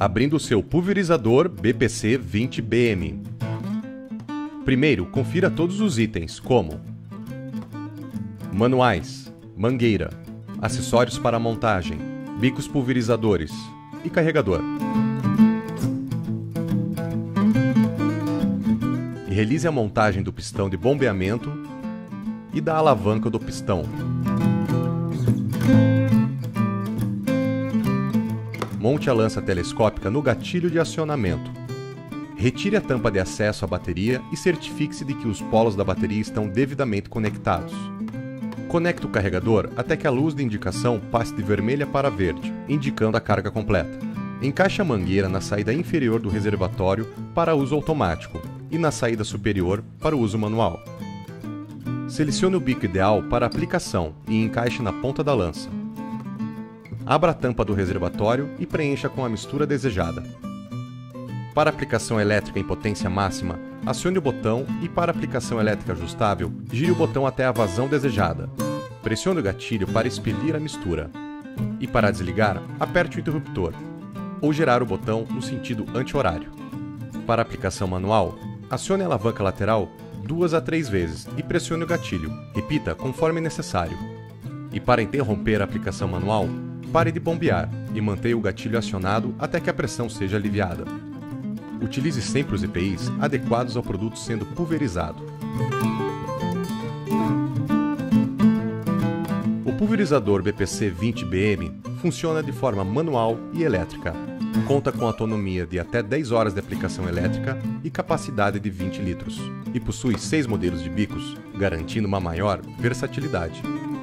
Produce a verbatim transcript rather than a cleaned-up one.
abrindo o seu pulverizador B P C vinte B M. Primeiro, confira todos os itens, como manuais, mangueira, acessórios para montagem, bicos pulverizadores e carregador. E realize a montagem do pistão de bombeamento e da alavanca do pistão. Monte a lança telescópica no gatilho de acionamento. Retire a tampa de acesso à bateria e certifique-se de que os polos da bateria estão devidamente conectados. Conecte o carregador até que a luz de indicação passe de vermelha para verde, indicando a carga completa. Encaixe a mangueira na saída inferior do reservatório para uso automático e na saída superior para o uso manual. Selecione o bico ideal para a aplicação e encaixe na ponta da lança. Abra a tampa do reservatório e preencha com a mistura desejada. Para aplicação elétrica em potência máxima, acione o botão e para aplicação elétrica ajustável, gire o botão até a vazão desejada. Pressione o gatilho para expelir a mistura. E para desligar, aperte o interruptor, ou girar o botão no sentido anti-horário. Para aplicação manual, acione a alavanca lateral duas a três vezes e pressione o gatilho. Repita conforme necessário. E para interromper a aplicação manual, pare de bombear e mantenha o gatilho acionado até que a pressão seja aliviada. Utilize sempre os E P Is adequados ao produto sendo pulverizado. O pulverizador B P C vinte B M funciona de forma manual e elétrica. Conta com autonomia de até dez horas de aplicação elétrica e capacidade de vinte litros. E possui seis modelos de bicos, garantindo uma maior versatilidade.